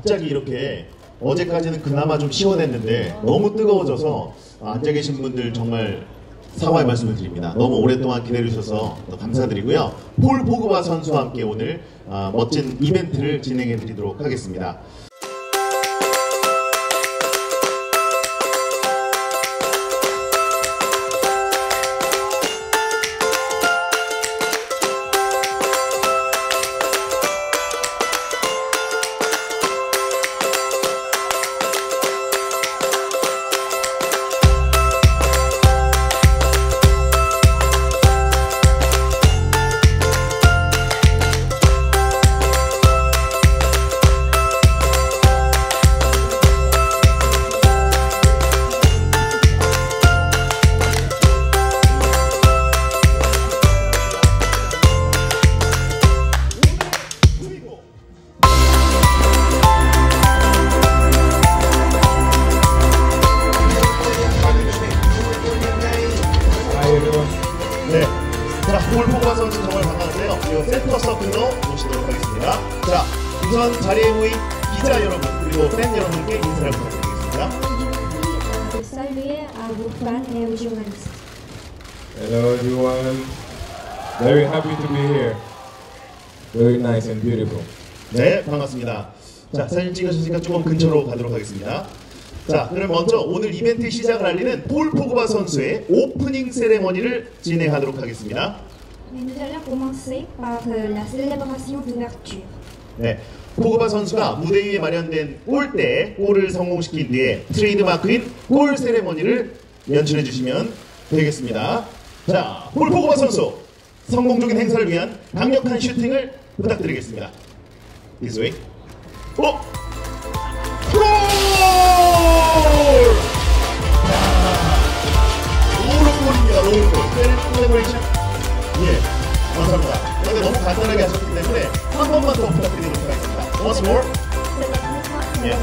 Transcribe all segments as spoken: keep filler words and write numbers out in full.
갑자기 이렇게 어제까지는 그나마 좀 시원했는데 너무 뜨거워져서 앉아 계신 분들 정말 사과의 말씀을 드립니다. 너무 오랫동안 기다려주셔서 감사드리고요. 폴 포그바 선수와 함께 오늘 아, 멋진 이벤트를 진행해 드리도록 하겠습니다. 네, 자, 폴 포그바 선수 정말 반가운데요. 이 센터 서클로 모시도록 하겠습니다. 자, 우선 자리에 모인 기자 여러분 그리고 팬 여러분께 인사를 부탁드리겠습니다. Saluer à vos fans et aux journalistes. Hello everyone. Very happy to be here. Very nice and beautiful. 네, 반갑습니다. 자, 사진 찍으셨으니까 조금 근처로 가도록 하겠습니다. 자, 그럼 먼저 오늘 이벤트 시작을 알리는 폴 포그바 선수의 오프닝 세레머니를 진행하도록 하겠습니다. Mais nous allons commencer par la célébration d'ouverture. 네, 포그바 선수가 무대 위에 마련된 골대에 골을 성공시킨 뒤에 트레이드마크인 골 세레머니를 연출해 주시면 되겠습니다. 자, 폴 포그바 선수 성공적인 행사를 위한 강력한 슈팅을 부탁드리겠습니다. This way. 오! 골! 로우골입니다. 로우골. 셀레브레이션. 예, 감사합니다. 근데 너무 간단하게 하셨기 때문에 한 번만 더 부탁드리도록 하겠습니다. Once more. 예.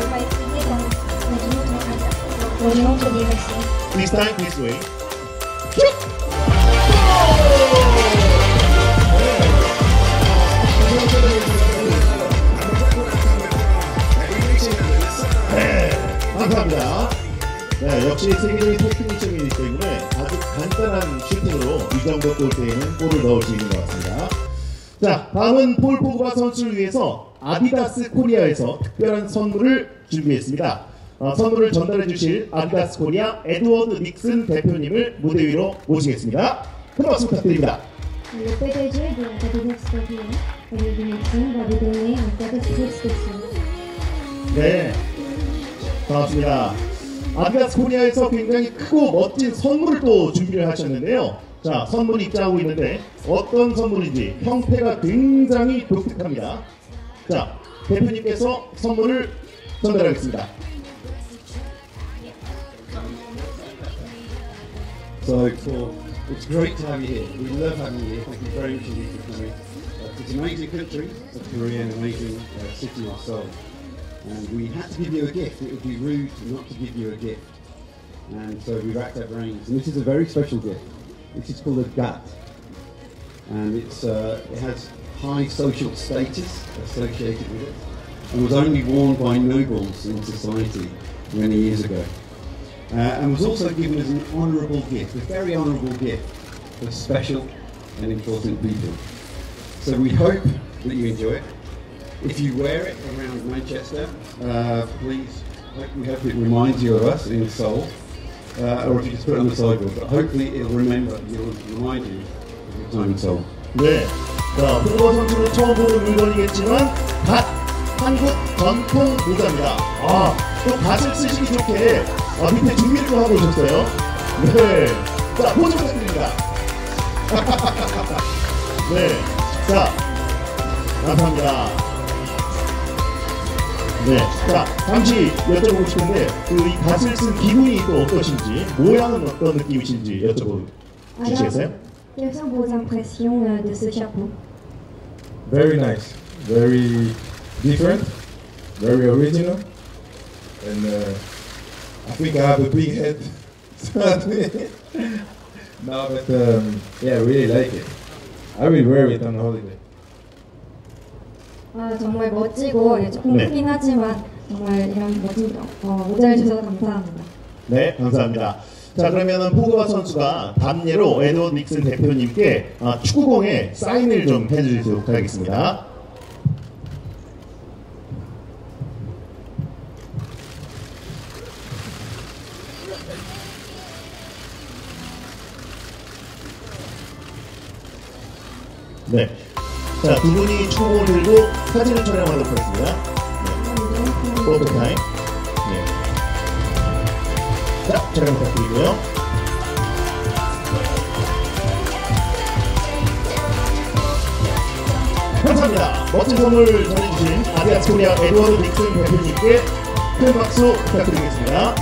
This time, this way. 슛! 네, 감사합니다. 네, 역시 세계적인 테크니션이기 때문에 아주 간단한 슈팅으로 이 정도 골대에는 골을 넣을 수 있는 것 같습니다. 자, 다음은 폴 포그바 선수를 위해서 아디다스 코리아에서 특별한 선물을 준비했습니다. 어, 선물을 전달해 주실 아디다스 코리아 에드워드 닉슨 대표님을 무대 위로 모시겠습니다. 큰 박수 부탁드립니다. Le P D G de Adidas Korea, Edward Nixon, va vous donner un cadeau très spécial. 네, 반갑습니다. 아디다스 코리아에서 굉장히 크고 멋진 선물을 또 준비를 하셨는데요. 자, 선물이 입장하고 있는데 어떤 선물인지 형태가 굉장히 독특합니다. 자, 대표님께서 선물을 전달하겠습니다. So for, it's great to have you here. We love having you here. Thank you very much indeed for coming. Uh, it's an amazing country of Korea, an amazing uh, city of Seoul. And we had to give you a gift. It would be rude not to give you a gift. And so we racked up brains. And this is a very special gift. This is called a gat. And it's, uh, it has high social status associated with it. And was only worn by nobles in society many years ago. Uh, and was also given as an honourable gift, a very honourable gift for special and important people. So we hope that you enjoy it. If you wear it around Manchester, uh, please, we hope it reminds you of us in Seoul, uh, or if you just put it on the sideboard, but hopefully it'll remember, it'll remind you of your time in Seoul. 네, 자, 포그바 선수는 처음 보는 물건이겠지만 갓! 한국 전통 모자입니다. 아, 또 갓을 쓰시기 좋게 아, 밑에 준비를 또 하고 오셨어요. 네, 자, 포즈 부탁드립니다. 네, 자, 감사합니다. 네, 자, 잠시 여쭤보고 싶은데 그 이 갓을 쓴 기분이 또 어떠신지, 모양은 어떤 느낌이신지 여쭤보고 주시겠어요? Quelles sont vos impressions euh, de ce chapeau? Very nice. Very different. Very original. And uh, I think I have a big head. No, but um, yeah, I really like it. I will wear it on holiday. 아, 정말 멋지고 조금 네. 크긴 하지만 정말 이런 멋진 어, 모자를 주셔서 감사합니다. 네, 감사합니다. 자, 그러면은 포그바 선수가 답례로 에드워드 닉슨 대표님께 아, 축구공에 사인을 좀 해주도록 하겠습니다. 네. 자, 두 분이 축구공을 들고 사진을 촬영하도록 하겠습니다. 네. 포토 타임. 네. 자, 촬영 부탁드리고요. 감사합니다. 멋진 선물 전해주신 아디다스 코리아 에드워드 닉슨 대표님께 큰 박수 부탁드리겠습니다.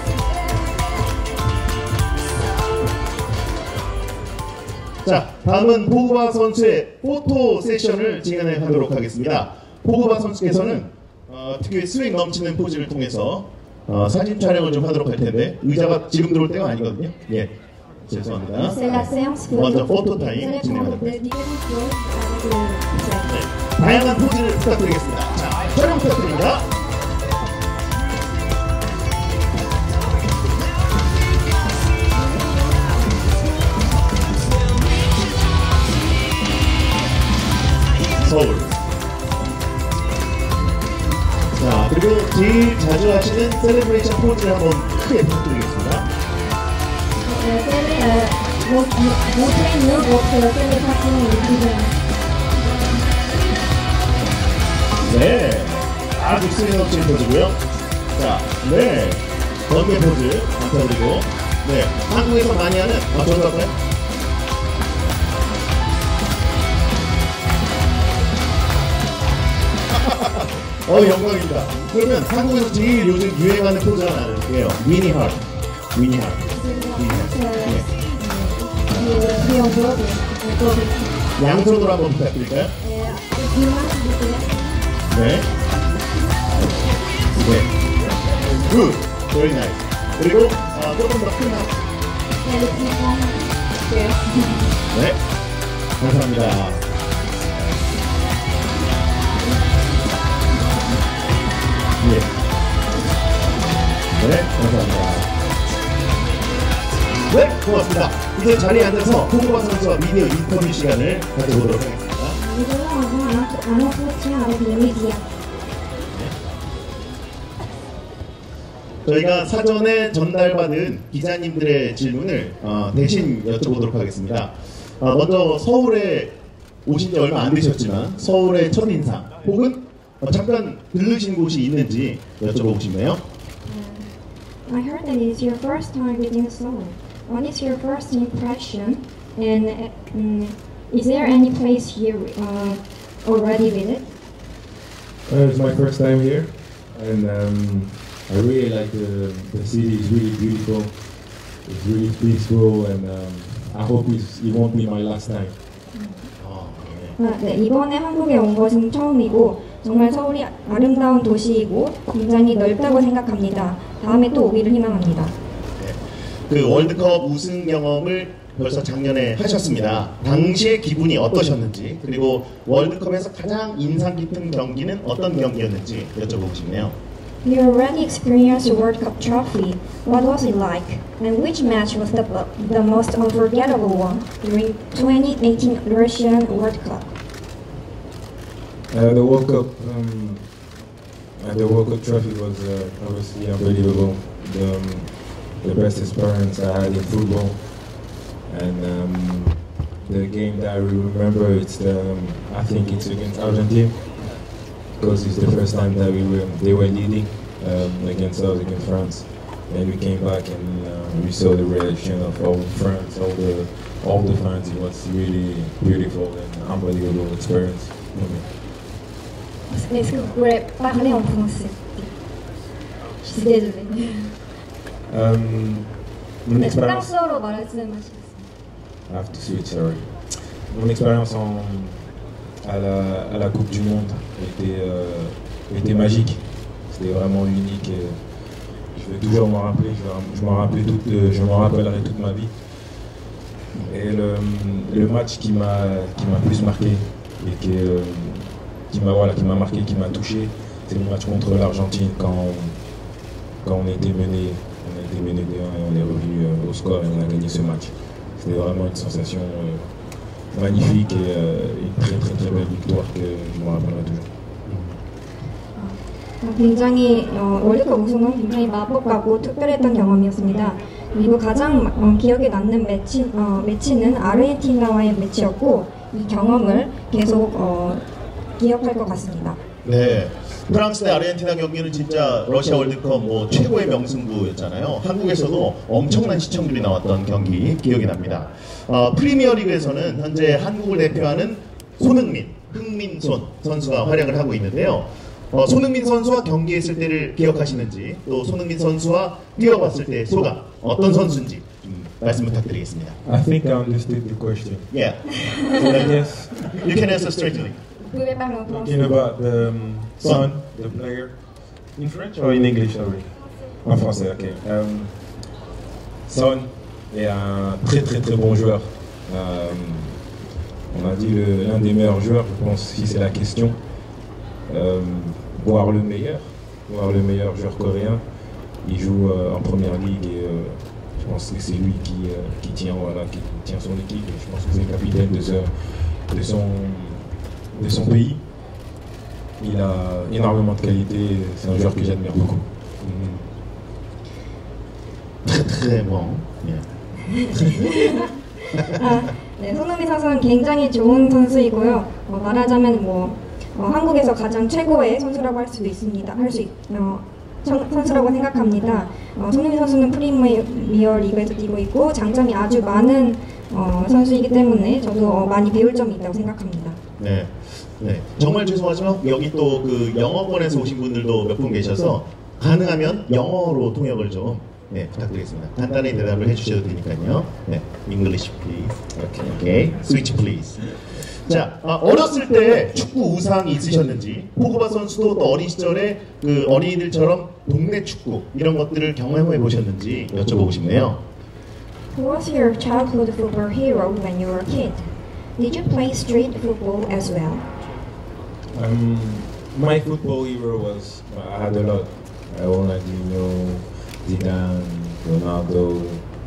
자, 다음은 포그바 선수의 포토 세션을 진행하도록 하겠습니다. 포그바 선수께서는 어, 특유의 스윙 넘치는 포즈를 통해서 어, 사진 촬영을 좀 하도록 할 텐데 의자가 지금 들어올 때가 아니거든요. 예, 죄송합니다. 먼저 포토 타임 진행하도록 하겠습니다. 네, 다양한 포즈를 부탁드리겠습니다. 자, 촬영 부탁드립니다. 서울. 자, 그리고 제일 자주 하시는 셀레브레이션 포즈를 한번 크게 부탁드리겠습니다. 네, 아주 스윙 넘치는 포즈고요. 자, 네, 번개 포즈 감사드리고, 네, 한국에서 많이 하는 아, 저도 할까요? 어, 영광입니다. 그러면 한국에서 제일 요즘 유행하는 포즈 하나 알려줄게요. 미니 하트. 미니 하트. 미니 하트. 네. 양손으로 한번 부탁드릴까요? 네. 네. 굿. Very nice. 그리고 아, 조금 더 큰 하트. 네. 감사합니다. 예. 네, 감사합니다. 네, 고맙습니다. 이제 자리에 앉아서 포그바 선수와 미디어 인터뷰 시간을 가져보도록 하겠습니다. 저희가 사전에 전달받은 기자님들의 질문을 어, 대신 여쭤보도록 하겠습니다. 어, 먼저 서울에 오신 지 얼마 안 되셨지만 서울의 첫인상 혹은 어, 잠깐 들르신 곳이 있는지 여쭤보고 싶네요. I heard that it's your first time visiting Seoul. What is your first impression? And um, is there any place you uh, already visited? Uh, it's my first time here, and um, I really like the the city. It's really beautiful. It's really peaceful, and um, I hope it's, it won't be my last time. 아, 네, 이번에 한국에 온 것은 처음이고 정말 서울이 아름다운 도시이고 굉장히 넓다고 생각합니다. 다음에 또 오기를 희망합니다. 네, 그 월드컵 우승 경험을 벌써 작년에 하셨습니다. 당시의 기분이 어떠셨는지 그리고 월드컵에서 가장 인상 깊은 경기는 어떤 경기였는지 여쭤보고 싶네요. You already experienced the World Cup trophy. What was it like? And which match was the, the most unforgettable one during twenty eighteen Russian World Cup? Uh, the World Cup, um, uh, the World Cup trophy was uh, obviously unbelievable. The, um, the best experience I had in football, and um, the game that I remember, it's the, um, I think it's against Argentina. Because it's the first time that we were they were leading um, against us against France, and we came back and uh, we saw the reaction of all France, all the all the fans. It was really beautiful and unbelievable experience. Est-ce que vous pouvez parler en français? Je suis désolée. Um, mon expérience. I have to switch, sorry. Mon expérience en à la, à la Coupe du Monde était, euh, était magique. C'était vraiment unique. Et je vais toujours m'en rappeler. Je, je m'en rappelais toute, je m'en rappellerai toute ma vie. Et le, le match qui m'a qui m'a plus marqué et qui, euh, qui m'a voilà, qui m'a marqué, qui m'a touché, c'était le match contre l'Argentine quand, quand on était mené, on a été mené deux un et on est revenu euh, au score et on a gagné ce match. C'était vraiment une sensation euh, magnifique et euh, une très très très belle victoire que je me rappellerai toujours. 굉장히 어, 월드컵 우승은 굉장히 마법 같고 특별했던 경험이었습니다. 그리고 가장 어, 기억에 남는 매치, 어, 매치는 아르헨티나와의 매치였고 이 경험을 계속 어, 기억할 것 같습니다. 네, 프랑스 대 아르헨티나 경기는 진짜 러시아 월드컵 뭐 최고의 명승부였잖아요. 한국에서도 엄청난 시청률이 나왔던 경기 기억이 납니다. 어, 프리미어리그에서는 현재 한국을 대표하는 손흥민, 흥민손 선수가 활약을 하고 있는데요. 어, 손흥민 선수와 경기했을 때를 기억하시는지, 또 손흥민 선수와 뛰어봤을 때의 소감, 어떤 선수인지 음, 말씀 부탁드리겠습니다. I think I understood the question. Yeah, I guess you can answer straightly. talking about the um, Son, the player, in French or in English, sorry? En français, ok. Um, Son est un très très très bon joueur. Um, on a dit le- l'un des meilleurs joueurs, je pense, si c'est la question. Um, voire le meilleur, voire le meilleur joueur coréen. Il joue euh, en première ligue et euh, je pense que c'est lui qui, euh, qui, tient, voilà, qui tient son équipe. Et je pense que c'est le capitaine de, ce- de, son, de son pays. Il a énormément de qualité, c'est un joueur que j'admire beaucoup. Mhm. Très très bon. Yeah. 아, 네, 손흥민 선수는 굉장히 좋은 선수이고요. 어, 말하자면 뭐 어, 한국에서 가장 최고의 선수라고 할 수도 있습니다. 할 수 있, 어, 선- 선수라고 생각합니다. 어, 손흥민 선수는 프리미어 리그에서 뛰고 있고 장점이 아주 많은 어, 선수이기 때문에 저도 어, 많이 배울 점이 있다고 생각합니다. 네. 네. 정말 죄송하지만 여기 또 그 영어권에서 오신 분들도 몇 분 계셔서 가능하면 영어로 통역을 좀 네, 부탁드리겠습니다. 간단히 대답을 해주셔도 되니까요. 네, English please. 오케이, 오케이. Switch please. 자, 아, 어렸을 때 축구 우상이 있으셨는지, 포그바 선수도 또 어린 시절에 그 어린이들처럼 동네 축구 이런 것들을 경험해 보셨는지 여쭤보고 싶네요. Who was your childhood football hero when you were a kid? Did you play street football as well? Um, my football hero was, I had a lot. Ronaldinho, Zidane, Ronaldo,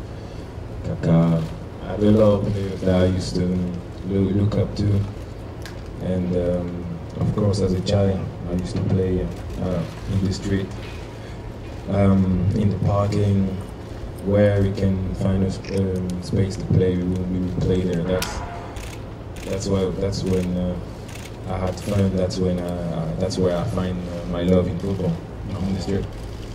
Kaká. I had a lot of players that I used to look, look up to. And um, of course, as a child, I used to play uh, in the street, um, in the parking, where we can find a sp- um, space to play. We would, we would play there. That's that's why that's when uh, I had fun. That's when uh, that's where I find uh, my love in football, on the street.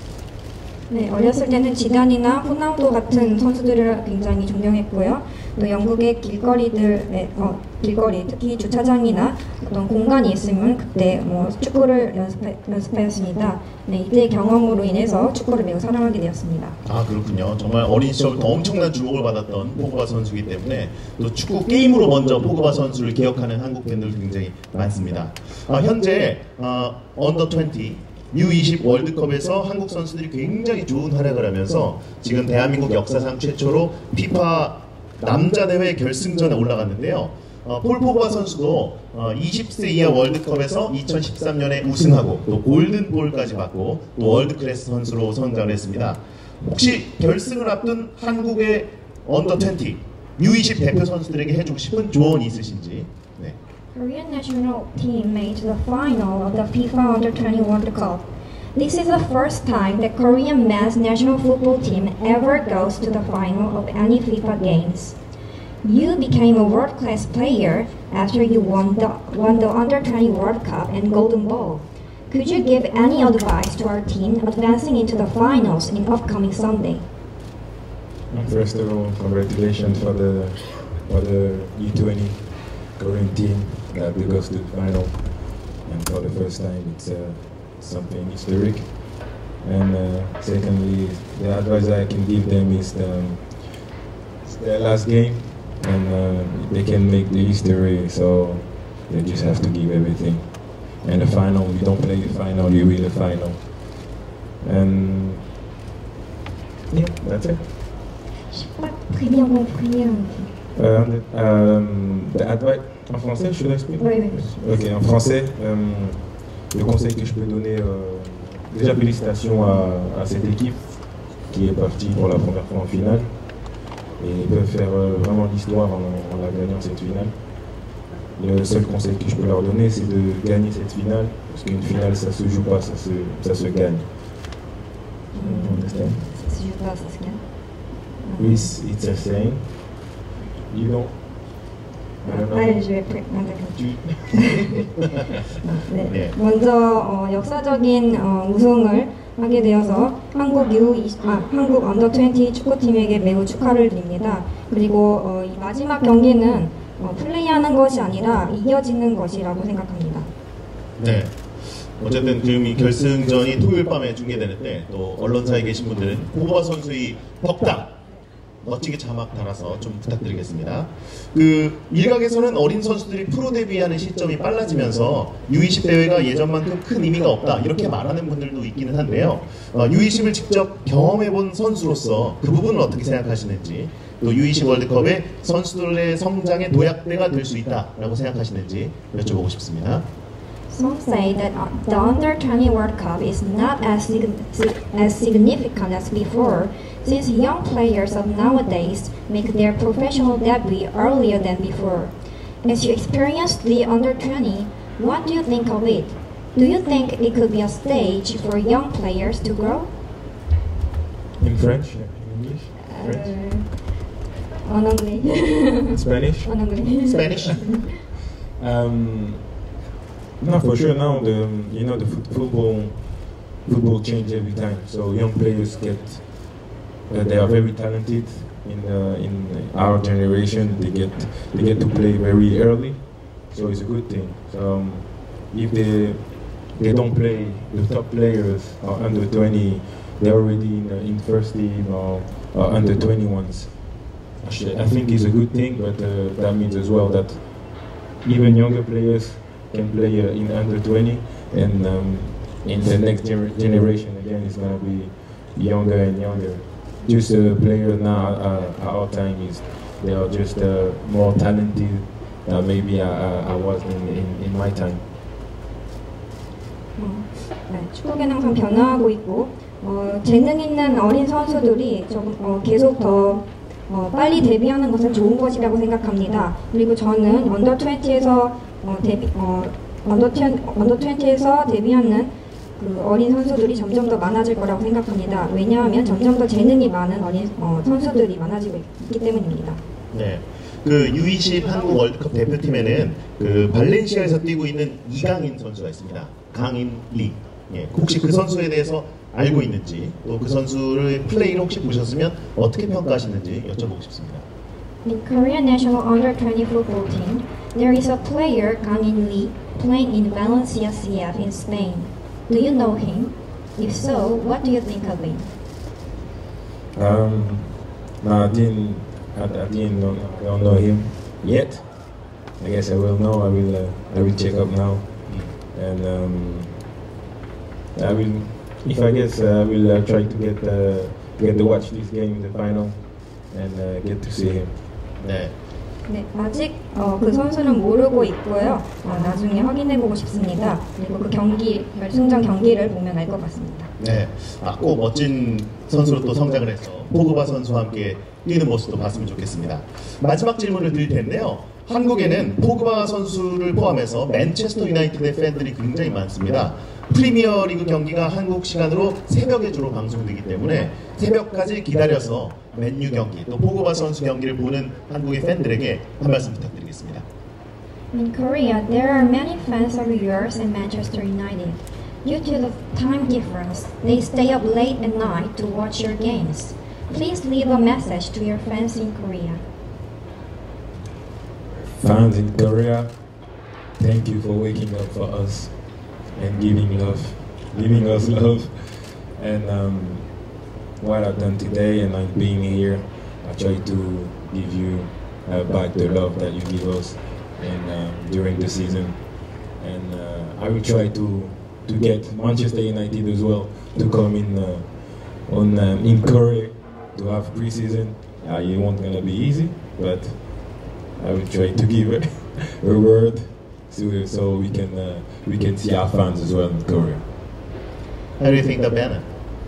네, 어렸을 때는 지단이나 호나우도 같은 선수들을 굉장히 존경했고요. 또 영국의 길거리들, 어, 길거리, 특히 주차장이나 어떤 공간이 있으면 그때 뭐 축구를 연습해, 연습하였습니다. 네, 이때의 경험으로 인해서 축구를 매우 사랑하게 되었습니다. 아, 그렇군요. 정말 어린 시절부터 엄청난 주목을 받았던 포그바 선수이기 때문에 또 축구 게임으로 먼저 포그바 선수를 기억하는 한국 팬들 굉장히 많습니다. 아, 현재 어, 언더 이십 유 이십 월드컵에서 한국 선수들이 굉장히 좋은 활약을 하면서 지금 대한민국 역사상 최초로 피파 남자 대회 결승전에 올라갔는데요. 어, 폴 포그바 선수도 어, 이십 세 이하 월드컵에서 이천십삼 년에 우승하고 또 골든볼까지 받고 또 월드클래스 선수로 성장을 했습니다. 혹시 결승을 앞둔 한국의 언더 이십 유 이십 대표 선수들에게 해주고 싶은 조언이 있으신지? 네. Korean national team made the final of the FIFA Under twenty World Cup. This is the first time the Korean men's national football team ever goes to the final of any FIFA games. You became a world-class player after you won the, won the Under twenty World Cup and Golden Ball. Could you give any advice to our team advancing into the finals in upcoming Sunday? First of all, congratulations for the for the U twenty Korean team that goes to the final, and for the first time, it's uh, something historic. And uh, secondly, the advice I can give them is um, it's their last game, and uh, they can make the history, so they just have to give everything. And the final, we don't play the final, you win the final. And yeah, that's it. Premièrement, premièrement. Euh, euh, the advice en français, je l'explique. Oui, oui. Ok, en français, euh, le conseil que je peux donner, euh, déjà félicitations à, à cette équipe qui est partie pour la première fois en finale. Et ils peuvent faire euh, vraiment l'histoire en, en la gagnant cette finale. Le seul conseil que je peux leur donner, c'est de gagner cette finale, parce qu'une finale, ça se joue pas, ça se, ça se gagne. Mm. Ça se joue pas, ça se gagne. Oui, it's a saying. You don't. I don't know. 아, je vais pré- 아, Tu- 네. 네. 먼저 어, 역사적인 어, 우승을 하게 되어서 한국 유 아, 한국 언더 이십 축구팀에게 매우 축하를 드립니다. 그리고 어, 이 마지막 경기는 어, 플레이하는 것이 아니라 이겨지는 것이라고 생각합니다. 네. 어쨌든 지금 이 결승전이 토요일 밤에 중계되는데 또 언론사에 계신 분들은 포그바 선수의 덕담 멋지게 자막 달아서 좀 부탁드리겠습니다. 그 일각에서는 어린 선수들이 프로 데뷔하는 시점이 빨라지면서 유 이십 대회가 예전만큼 큰 의미가 없다 이렇게 말하는 분들도 있기는 한데요. 어, 유 이십을 직접 경험해본 선수로서 그 부분은 어떻게 생각하시는지, 또 유 이십 월드컵의 선수들의 성장의 도약대가 될 수 있다라고 생각하시는지 여쭤보고 싶습니다. Some say that uh, the under twenty World Cup is not as, sig- sig- as significant as before, since young players of nowadays make their professional debut earlier than before. As you experienced the under twenty, what do you think of it? Do you think it could be a stage for young players to grow? In French, in English, French, Uh, en anglais. in Spanish. En anglais. Spanish? Um, no, for sure. Now the you know the foot- football football change every time. So young players get uh, they are very talented in uh, in our generation. They get they get to play very early, so it's a good thing. So um, if they they don't play, the top players are under twenty. They're already in, uh, in first team or, or under twenty-ones. Actually, I think it's a good thing, but uh, that means as well that even younger players can play uh, in under twenty, and um, in the next gener- generation again it's gonna be younger and younger. Just uh, players now uh, at our time is they are just uh, more talented. Uh, maybe I, I, I was in, in, in my time. 어, 네, 축구계는 항상 변화하고 있고 어, 재능 있는 어린 선수들이 좀, 어, 계속 더 어, 빨리 데뷔하는 것은 좋은 것이라고 생각합니다. 그리고 저는 언더 이십에서 어, 데뷔 어, 언더 이십, 언더 이십에서 데뷔하는 그 어린 선수들이 점점 더 많아질 거라고 생각합니다. 왜냐하면 점점 더 재능이 많은 어린 어, 선수들이 많아지고 있기 때문입니다. 네. 그 유 이십 한국 월드컵 대표팀에는 그 발렌시아에서 뛰고 있는 이강인 선수가 있습니다. 강인리. 예. 혹시 그 선수에 대해서 알고 있는지, 또 그 선수를 플레이를 혹시 보셨으면 어떻게 평가하시는지 여쭤보고 싶습니다. In Korean national under twenty football team, there is a player Kang In Lee playing in Valencia C F in Spain. Do you know him? If so, what do you think of him? Um, no, I didn't. I, I didn't know. I don't know him yet. I guess I will know. I will. Uh, I will check up now, and um, I will. If I guess uh, I will uh, try to get uh, get to watch this game, the final, and uh, get to see him. 네. 네, 아직 어, 그 선수는 모르고 있고요. 어, 나중에 확인해보고 싶습니다. 그리고 그 경기, 결승전 경기를 보면 알 것 같습니다. 네. 아, 꼭 멋진 선수로 또 성장을 해서 포그바 선수와 함께 뛰는 모습도 봤으면 좋겠습니다. 마지막 질문을 드릴 텐데요. 한국에는 포그바 선수를 포함해서 맨체스터 유나이티드의 팬들이 굉장히 많습니다. 프리미어 리그 경기가 한국 시간으로 새벽에 주로 방송되기 때문에 새벽까지 기다려서 맨유 경기 또 포그바 선수 경기를 보는 한국의 팬들에게 한 말씀 부탁드리겠습니다. In Korea, there are many fans of yours in Manchester United. Due to the time difference, they stay up late at night to watch your games. Please leave a message to your fans in Korea. Fans in Korea, thank you for waking up for us and giving love, giving us love. And um, what I've done today and like being here, I try to give you uh, back the love that you give us and uh, during the season. And uh, I will try to to get Manchester United as well to come in uh, on um, in Korea to have pre-season. Uh, it won't gonna be easy, but I will try to give a, a word so, so we can uh, we can see our fans as well in Korea. How do you think the banner?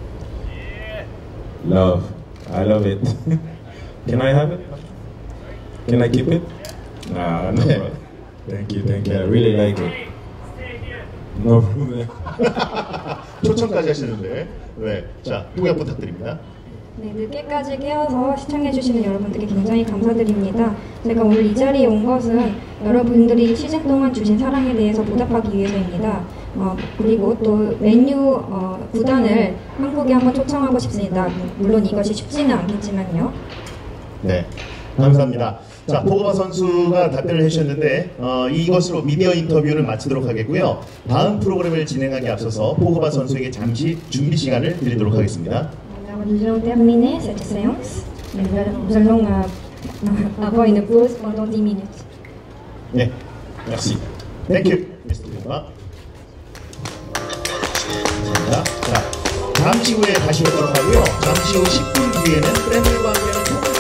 Love, I love it. Can I have it? Can I keep it? Nah, no problem. Thank you, thank you. I really like it. No problem. 초청까지 하시는데, 네, 자 통역 부탁드립니다. 네, 늦게까지 깨어서 시청해주시는 여러분들께 굉장히 감사드립니다. 제가 오늘 이 자리에 온 것은 여러분들이 시즌 동안 주신 사랑에 대해서 보답하기 위해서입니다. 어, 그리고 또 맨유 어, 구단을 한국에 한번 초청하고 싶습니다. 물론 이것이 쉽지는 않겠지만요. 네, 감사합니다. 자, 포그바 선수가 답변을 해주셨는데 어, 이것으로 미디어 인터뷰를 마치도록 하겠고요. 다음 프로그램을 진행하기 앞서서 포그바 선수에게 잠시 준비 시간을 드리도록 하겠습니다. Nous allons terminer cette séance. Nous allons euh, avoir une pause pendant dix minutes. 네, merci. Thank you, 미스터 포그바. 자, 자, 잠시 후에 다시 오도록 하고요. 잠시 후 십 분 뒤에는 팬들과 함께하는 토크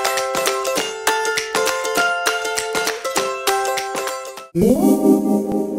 Música